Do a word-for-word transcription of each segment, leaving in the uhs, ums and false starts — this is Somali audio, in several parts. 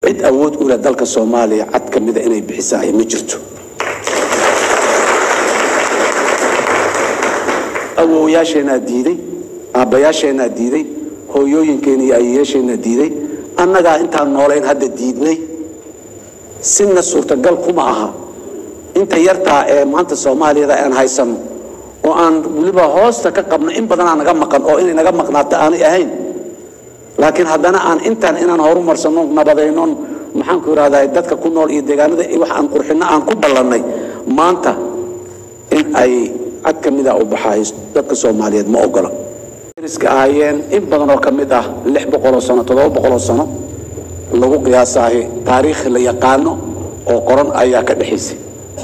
cid awood u leh dalka Soomaaliya cad kamida inay bixisaay ma jirto awooyaasheena diiday aabayaasheena diiday hooyooyinkeena iyo ayeesheena diiday annaga intaan nooleen hadda diidnay sinna suurtagal kuma aha inta yartaa ee maanta Soomaaliyada aan haysano oo aan waliba hoosta ka qabno in badan aan naga maqan oo inay naga maqnaato aan ahayn laakiin haddana aan intaan inaan horumarsano nabadayno maxaan ku raadaay dadka ku nool iyo deegaanada wax aan qurxino aan ku ballanay maanta in ay cad kamida u baxays dadka Soomaaliyeed ma ogola iska aayeen in badan oo kamid ah lix boqol sano todoba boqol sano lagu qiyaasahay taariikh la yaqaano oo qoran ayaa ka dhaxaysay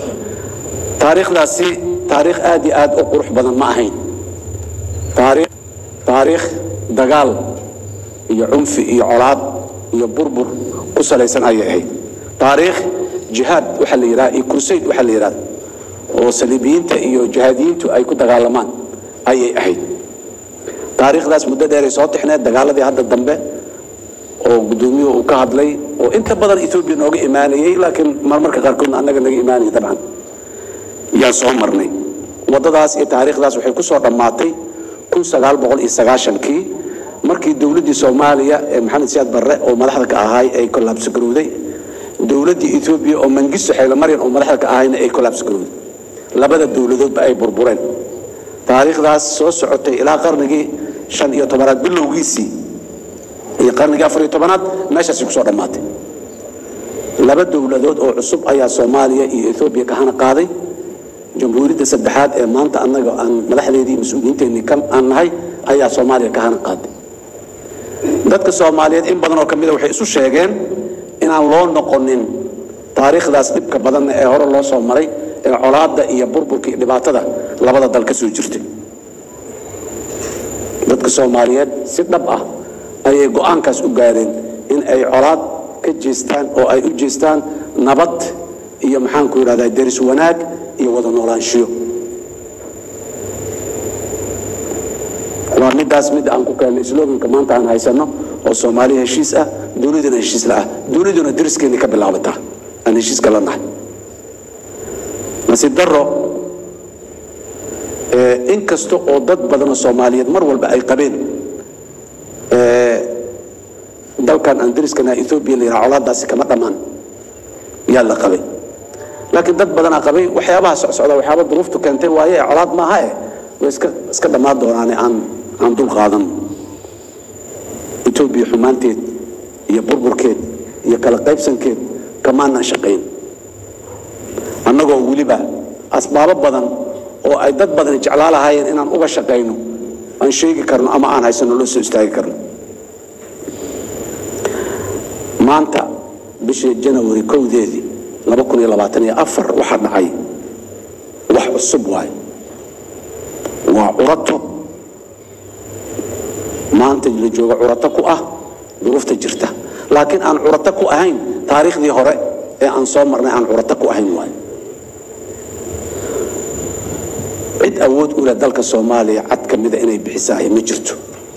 taariikhdaasi taariikh aad iyo aad u qurux badan ma ahayn taariikh taariikh dagaal iyo cunfi iyo colaad iyo burbur ku salaysan ayay ahayd taariikh jihad waxa la yiraahdo iyo crusade waxa la yiraahdo oo saliibiyiinta iyo jihaadiyiintu ay ku dagaalamaan ayay ahayd taariikhdaas muddo dheer ay soo tixneed dagaaladii hadda dambe oo gudoomiyuhu uu ka hadlay oo inta badan Ethiopia nooga iimaanayay laakiin marmarka qaarkood annaga naga iimaanay dabcan yaa soo marnay wadadaas iyo taariikhdaas waxay ku soo dhamaatay kun sagaal boqol iyo sagaashan kii markii dawladda Soomaaliya ee Maxamed Siyaad Barre oo madaxda ka ahay ay collapse garowday dawladda Ethiopia oo Mengistu Haile Mariam oo madaxda ka ahayna ay collapse garowday labada dawladood ay burbureen taariikhdaas soo socotay ilaa qarnigii shan iyo tobanaad bilowgiisii iyo qarnigii afar iyo tobanaad meeshaas ku soo dhamaatay laba dawladood oo cusub ayaa Soomaaliya iyo Ethiopia ka hana qaaday jamhuuriyadda saddexaad ee maanta annaga aan madaxdeedii mas'uuliyiinteennii kan aan nahay ayaa Soomaaliya ka hana qaaday dadka Soomaaliyeed in badan oo kamida waxay isu sheegeen inaan loo noqonin taariikhdaas dibka badan ee hore loo soo maray ee colaadda iyo burburka iyo dhibaatada labada dal ka soo jirtay dadka Soomaaliyeed si dhab ah ayay go'aankaas u gaareen in ay colaad ka jeestaan oo ay u jeestaan nabad iyo maxaan ku yiraahdaa deris wanaag iyo wada noolaanshiyo waa midaas mid aan ku keenay sloganka maanta aan haysano oo Soomaaliya heshiis ah dawladuna heshiis la ah dawladuna deriskeena ka bilaabata aan heshiis kala nahay nasiib darro ee in kasto oo dad badan oo Soomaaliyeed mar walba ay qabeen ee dalkan aan deriskana Ethiopia la yiraahdo colaadaasi kama dhamaan yaa la qabay laakiin dad badan aa qabay waxyaabaha socda waxyaabo duruuftu keentay waaye colaad ma aha way iska iska dhamaan doonaan aan aan dul qaadan Ethiopia xumaanteed iyo burburkeed iyo kala qaybsankeed kamaana shaqeyn annagoo waliba asbaabo badan oo ay dad badan jeclaan lahaayeen inaan uga shaqeyno aan sheegi karno ama aan haysano loo soo istaagi karno maanta bishii January kowdeedii laba kun iyo labaatan iyo afar waxa dhacay wax cusub waay waa curato maanta la joogo curato ku ah duruufta jirta laakiin aan curato ku ahayn taariikhdii hore ee aan soo marnay aan curato ku ahayn waay cid awood u leh dalka Soomaaliya cad kamida inay bixisaay ma jirto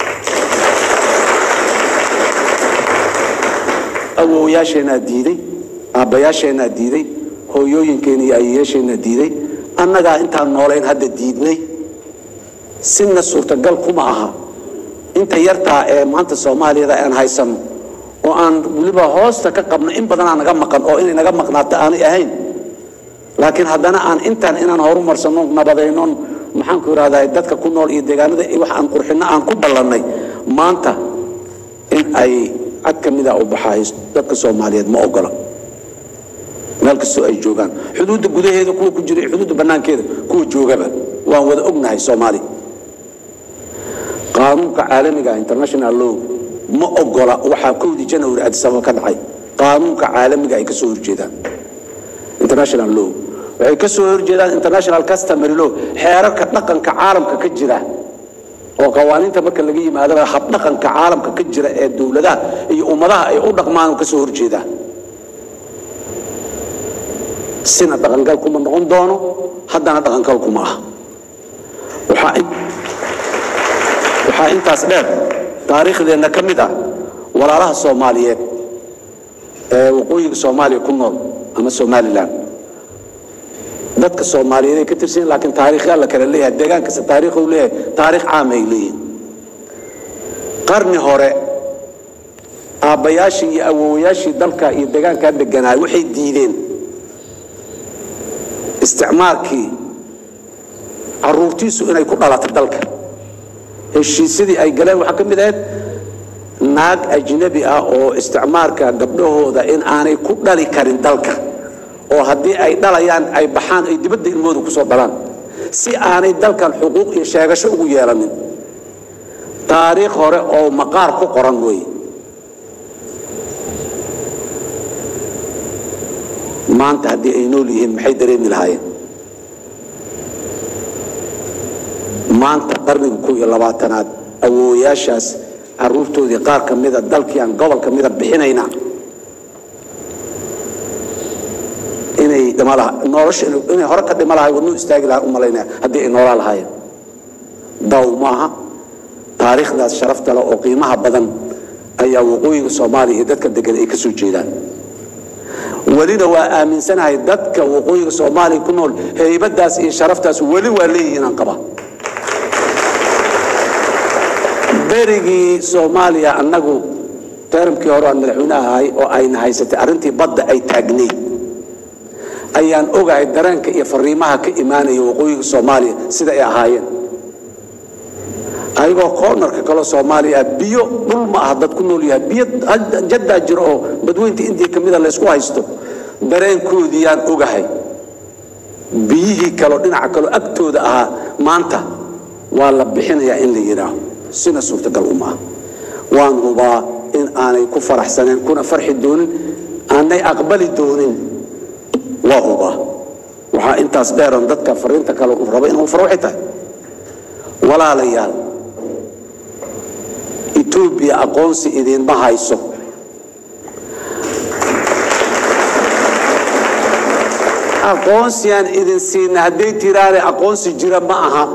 awooyaasheena diiday aabayaasheena diiday hooyooyinkeena iyo ayeesheena diiday annaga intaan nooleen hadda diidnay sinna suurtagal kuma aha inta yartaa ee maanta Soomaaliyada aan haysano oo aan waliba hoosta ka qabno in badan aan naga maqan oo inay naga maqnaato aan ahayn laakiin haddana aan intaan inaan horumarsano nabadayno maxaan ku raadaay dadka ku nool iyo deegaanada wax aan qurxino aan ku ballanay maanta in ay cad kamida u baxays dadka Soomaaliyeed ma ogola meel kastoo ay joogaan xuduudda gudaheeda kuwa ku jira xuduudda banaankeeda kuwa joogaba waan wada ognahay Soomaali qaanuunka caalamiga international law ma ogola waxa kowdii January Addis Ababa ka dhacay qaanuunka caalamiga ay ka soo horjeedaan international law waxay ka soo horjeedaan international customary law xeerarka dhaqanka caalamka ka jira oo qawaaniinta marka laga yimaado hab dhaqanka caalamka ka jira ee dawladaha iyo ummadaha ay u dhaqmaan ka soo horjeedaan sina dhaqangal kuma noqon doono haddana dhaqangal kuma ah waxa waxa intaas dheer taariikhdeena kamid ah walaalaha Soomaaliyeed وقوي الصومالي كنول أما الصومالي لا ذاتك الصوماليين كتير لكن تاريخ الله كان ليه الدجان كس تاريخه ليه تاريخ عامي ليه قرن هراء أبياشي أو ياشي دلك الدجان كان بالجناي وحيد دينين استعماركي عروتيسو إنه يكون على تدلك الشيء سدي أي جلاه وحكم ذات ناق أجنبي أو استعمارك قبله ذا إن أنا يكون دلي كارين دلك أو هدي أي دليان أي بحان أي دبدي المود كسر دلان سي أنا دلك الحقوق يشاغ شو يالمين تاريخ هراء أو مقار قرن وي ما أنت هدي أينوليهم حيدرين من الهاي ما أنت قرن كوي لبعتناد أو ياشاس عروفتو ذي قار كميدا دلكيان قبل كميدا بحينينا إني دمالها نورش إني هركة دمالها ونو استاجلها أم علينا هدي نورال هاي ضو معها تاريخ ذات شرفت له وقيمها بدن أي وقوي الصومالي هدتك الدقل إكسو جيلان ولينا وآمن سنة هدتك وقوي الصومالي كنول هي بدأس إن شرفتاس ولي ولي ينقبه بريجي صوماليا أنجو ترم كيوران ملحونها هاي أو أين هاي ستأرنتي بدأ أي تجني أيان أوجع الدران كيفريمها كإيماني وقوي صوماليا سيدا يا هاين أيوة كورنر كلا صوماليا بيو كل ما هذا كنوا ليها بيو جدا جرؤوا بدوين تيندي كميدا لسقوا هيستو دران كوديان أوجعي بيه كلو دين عكلو أكتو ده مانتا والله بحين يا إن اللي يراه سنة سورة الأمة وان هو إن أنا يكون فرح سنين كنا فرح الدون أنا أقبل الدون وهو وها أنت أصدر عندك فرين تكلم ربنا هو فروحته ولا ليال إثيوبيا أقونس إذن ما هيسو أقونس يعني إذن سين هدي تراري أقونس جرا معها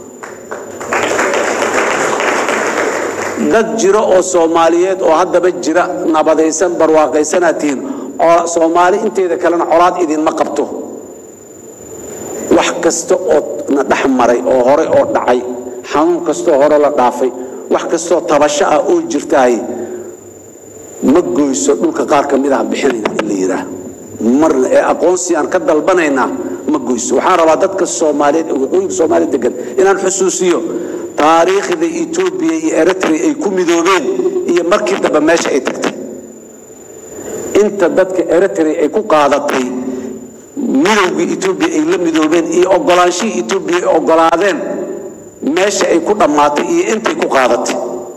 dad jiro oo Soomaaliyeed oo hadda ba jira nabadaysan barwaaqaysanatiin oo Soomaali inteeda kalena colaad idin ma qabto wax kasta oo na dhaxmaray oo hore oo dhacay xanuun kasta hore la dhaafay wax kasta tabasho ah oo jirtay ma gooyso dhulka qaar kamid ah bixinayna in la yiraahdo marna ee aqoonsi aan ka dalbanayna ma gooyso waxaan rabaa dadka Soomaaliyeed oo waqooyiga Soomaaliyeed degan inaan xusuusiyo تاريخ إثيوبيا إريتريا أي كوميدوبين هي مركب دبا ماشي أي تكتي أنت بدك إريتريا أي كو قادتي ميلو بإثيوبيا أي لميدوبين أي أوغلانشي إثيوبيا أوغلادين ماشي أي كو دماتي أي أنت كو قادتي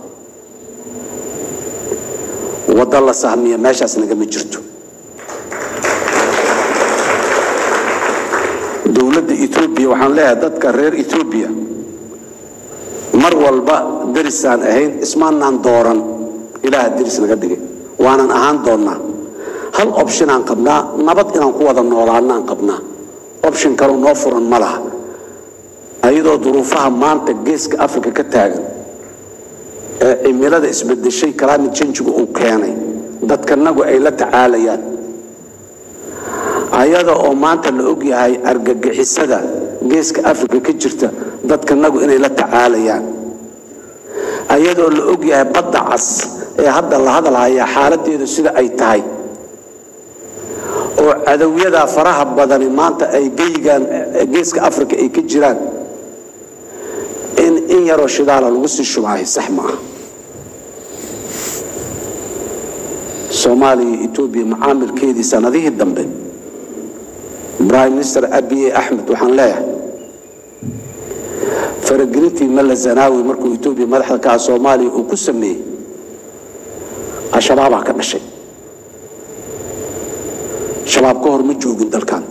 وضل سهمية ماشي أسنقا مجرتو دولة إثيوبيا وحان لها دادك رير إثيوبيا مر والبا درسان أهين اسمعنا عن دوران إله الدرس نقدقه وأنا أهان دورنا هل أوبشن عن قبنا نبض إن قوة النوران عن قبنا أوبشن كانوا نوفر ملها أيضا ظروفها ما أنت جيسك أفريقيا كتاعن الميلاد اسمه الشيء كلام تشنجو أوكياني ده كنا جو أيلا تعاليان أيضا أو ما أنت اللي أوجي هاي أرجع حسدا جيسك أفريقيا كجرته dadka nagu inay la tacaalayaan ayadoo la og yahay badda cas ee hadda la hadalaya xaaladeedu sida ay tahay oo cadawiyada faraha badan maanta ay geeygaan geeska Afrika ay ka jiraan in in yaro shidaal lagu sii shubay sax ma ah Soomaaliya Itoobiya macaamilkeedii sanadihii dambe Prime Minister Abiy Ahmed waxaan leeyahay فرقنتي ملا زناوي مركو إثيوبيا مدحدا كا Soomaaliya oo ku sameeyay ashabaab ka dhashay shabaab ka hor ma joogin dalkan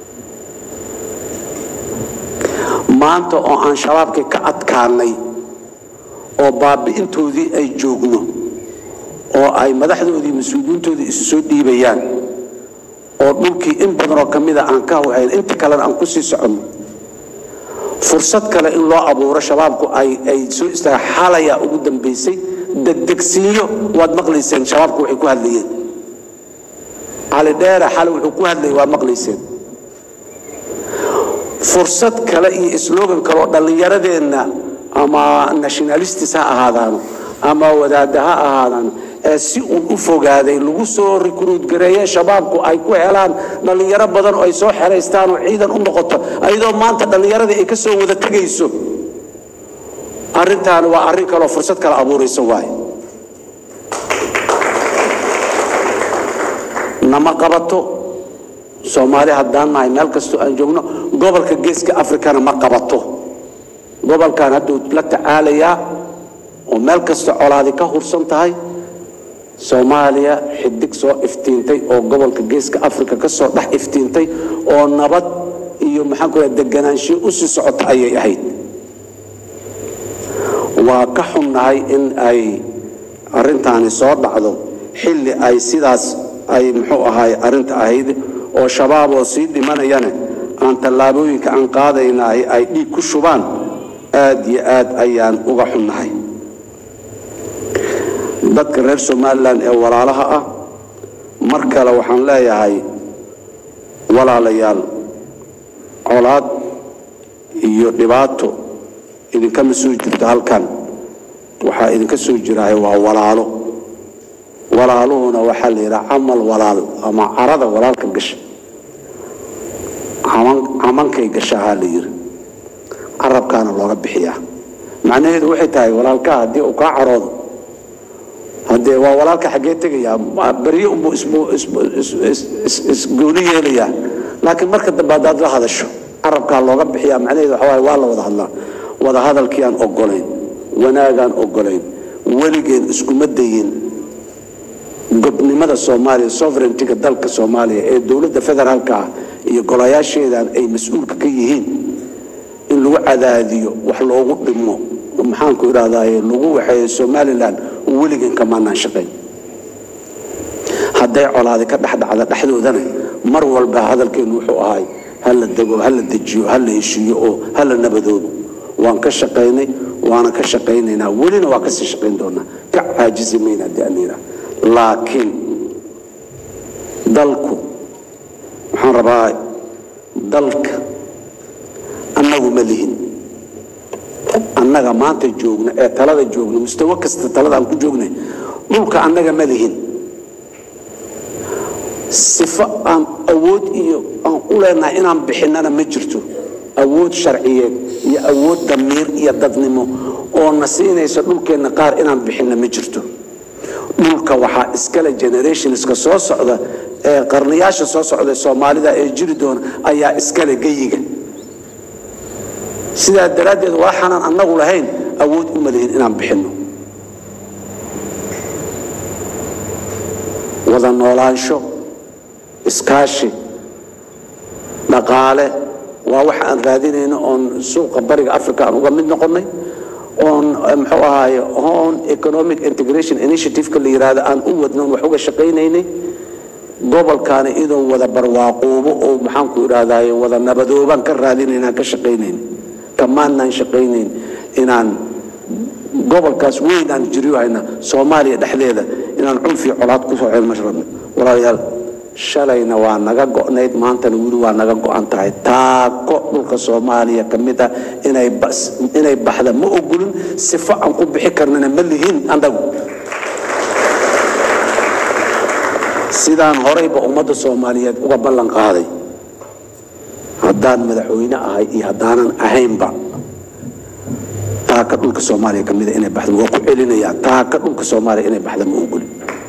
maanta oo aan shabaabka ka adkaanay oo baabi'intoodii ay joogno oo ay madaxdoodii mas'uuliyiintoodii isu soo dhiibayaan oo dhulkii in badan oo kamid ah aan ka hayn inta kale aan ku sii socono fursad kale in loo abuuro shabaabku ay ay soo istaag xaalaya ugu dambeysay degdegsiyo waad maqlayseen shabaabku waxay ku hadlayeen على ديره حلو الحكومه لي ومقليسين فرصة كلا إيه إسلوبن كلا دليردنا أما ناشيوناليستي سا هذا أما ودادها هذا سيء أفوق هذا اللي صور ريكروت جريء شبابكو أيكو إعلان دليرد بدن أي صح حريستان وعيدا أم نقطة أيضا ما أنت دليرد يكسو وذا تجيسو أرنتان وأرنك لو فرصة كلا أبو ريسواي نما قبضتو سومالي هدان معي مالكستو أنجونا قبل كجيسك أفريقيا ما قبضته قبل كان هدو ثلاث عالية ومالكستو على هذه كهورسن تاي سوماليا حدك سو افتينتي أو قبل كجيسك أفريقيا كسر رح افتينتي أو نبض يوم حكوا الدجنانشي أسس عط أي يحيد وكحنا هاي إن أي أرنتاني صار بعضه حل أي سيداس أي محو هاي أرنت أهيد oo shabaab oo sii dhimanayana aan tallaabooyinka aan qaadaynaay ay dhig ku shubaan aad iyo aad ayaan uga xunnahay dadka reer Soomaaliland ee walaalaha ah mar kale waxaan leeyahay walaalayaal colaad iyo dhibaato idinka soo jirta halkan waxa idinka soo jiray waa walaalo walaaluhuna waxa la yiraahdaa amal walaal ama arada walaalka gashay aman amankay gashaa la yiri arabkaana looga bixiyaa macnaheedu waxay tahay walaalka hadii uu ka caroodo hadii waa walaalka xagee tagaya bariyo uu isbu is gooni yeelaya laakiin marka dabadaad la hadasho arabka looga bixiyaa macnaheedu waxa waa waa la wada hadlaa wada hadalkii aan ogoleyn wanaagan ogoleyn waligeen isku madayin gobnimada Soomaaliya sovereignty-ga dalka Soomaaliya ee dawladda federaalka iyo golayaasheedan ay mas'uulka ka yihiin in lagu cadaadiyo wax loogu dhimo maxaan ku iraahdaa lagu waxay Somaliland weligan kama aan shaqeyn haday colaadi ka dhaxdhacda dhaxdoodana mar walba hadalkeenu wuxuu ahay hal la dago hal la dejiyo hal la heshiyo oo hal la nabadoodo waan ka shaqeynay waana ka shaqeynaynaa welina waa ka sii shaqeyn doonaa ka caajisimayna dianira laakiin dalku waxaan rabaa dalka annagu ma lihin annaga maanta joogna ee talada joogna mustawa kasta talada aan ku joognay dhulka annaga ma lihin sifa aan awood iyo aan u leenahay inaan bixinana ma jirto awood sharciyeed iyo awood damiir iyo dadnimo oo nasiinaysa dhulkeena qaar inaan bixinna ma jirto dhulka waxa iskala generations ka soo socda ee qarniyaasha soo socda Soomaalida ee jiri doona ayaa iskala gayiga sida daraadeed waxaan annagu lahayn awood u maleyn inaan bixino wada noolaansho iskaashi dhaqaale waa wax aan raadinayno oo suuqa bariga Afrika aan uga mid noqonay on محوها هون economic integration initiative كل يراد أن أود نون وحوجة شقينيني قبل كان إذا وذا برواقوب أو محنكو يرادا وذا نبذوبان كرادين إن كشقينين كمان نشقينين إن قبل كاس وين أن جريوا هنا سوماليا دحليدا إن عنفي علاط كفوا علم مشرب ولا يال شلينا وانغا غونيد مانتا نودو وانغا غونتاي تاكو دولكا Soomaaliya kamida inay bas inay baxda ma ogolin sifa aan ku bixi karnana ma lihin andagu sidaan horeyba ummadda Soomaaliyeed uga ballan qaaday haddaan madaxweyne ahay iyo haddaanan ahaynba taaka dhulka Soomaaliya kamida inay baxda waa ku celinaya taaka dhulka Soomaaliya inay baxda ma ogolin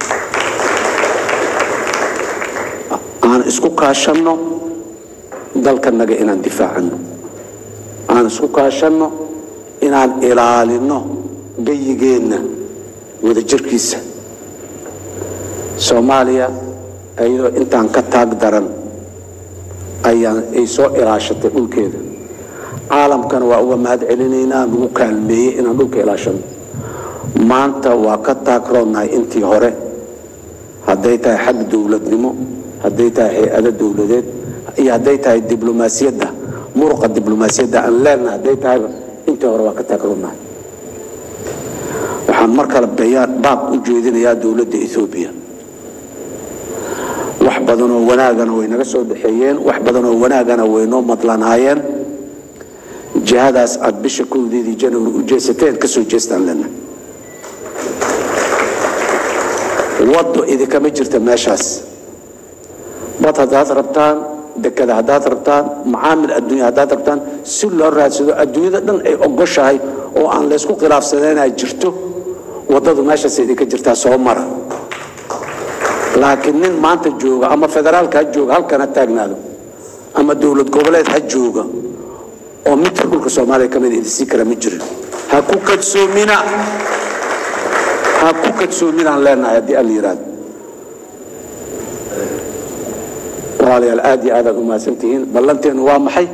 aan isku kaashano dalka naga inaan difaacano aan isku kaashano inaan ilaalino gayigeena wada jirkiisa Soomaaliya ayadoo intaan ka taag daran ayaan ay soo ilaashatay dhulkeeda caalamkana waa uga mahad celinaynaa nagu kaalmeeyay inaan dhulka ilaashano maanta waa ka taagroonay intii hore hadday tahay xag dawladnimo hadday tahay hay'ado dawladeed iyo hadday tahay diblomaasiyadda muruqa diblomaasiyadda aan leenahay hadday tahay intii hore waa ka taagroonay waxaan mar kale bayaan baaq u jeedinayaa dawladda Ethiopia wax badan oo wanaagana way naga soo dhaxeeyeen wax badan oo wanaagana way noo madlanaayeen jihadaas aad bisha kowdeedii January u jeesateen ka soo jeestaan lana wado idinka ma jirta meeshaas bad haddaad rabtaan dekada haddaad rabtaan macaamil adduunya haddaad rabtaan si loo raadsado adduunyada dhan ay ogoshahay oo aan la isku khilaafsaneen ay jirto wadadu meeshaas idinka jirtaa soo mara laakiin nin maanta jooga ama federaalka jooga halkana taagnaado ama dawlad goboleed ha jooga oo mid dhulka Soomaaliya kamid ah si kala ma jirin ha ku kadsoomina ha ku kadsoomina leenahay hadii aan yiraahdo walaalayaal aad iyo aad u maasantihiin ballanteenu waa maxay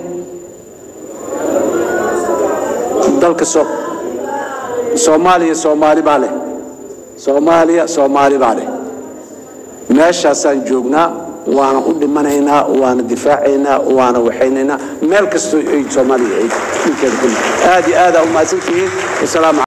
dalka Soomaaliya Soomaali baa leh Soomaaliya Soomaali baa leh meeshaasaan joognaa waana u dhimanaynaa waana difaacaynaa waana waxaynaynaa meel kastoo ay Soomaaliya ay aad iyo aad u maasantihiin.